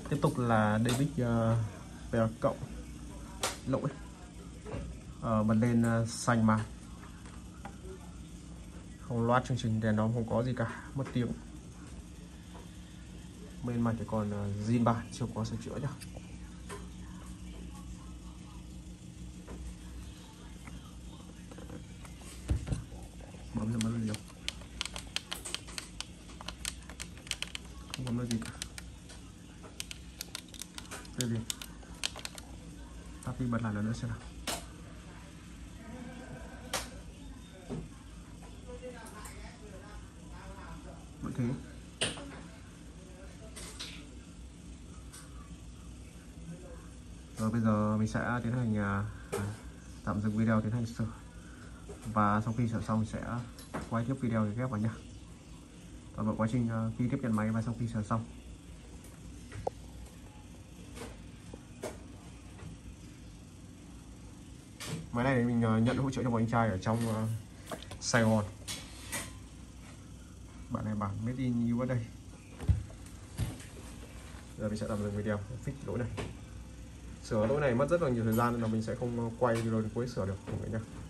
Tiếp tục là David PR cộng lỗi bật lên xanh mà không loát chương trình, đèn nó không có gì cả, mất tiếng. Bên mạch thì còn zin bản chưa có sửa chữa nhá. Bấm ra mất liều, không bấm được gì cả. Đây gì tắt đi bật lại lần nữa xem nào. Vẫn thế. Rồi bây giờ mình sẽ tiến hành tạm dừng video, tiến hành sửa, và sau khi sửa xong mình sẽ quay tiếp video để ghép vào nhá. Toàn bộ quá trình khi tiếp nhận máy và sau khi sửa xong. Máy này mình nhận hỗ trợ cho một anh trai ở trong Sài Gòn. Bạn này bản made in USA. Giờ mình sẽ tạm dừng video fix lỗi này. Sửa lỗi này mất rất là nhiều thời gian nên là mình sẽ không quay video đến cuối sửa được mọi người nhé.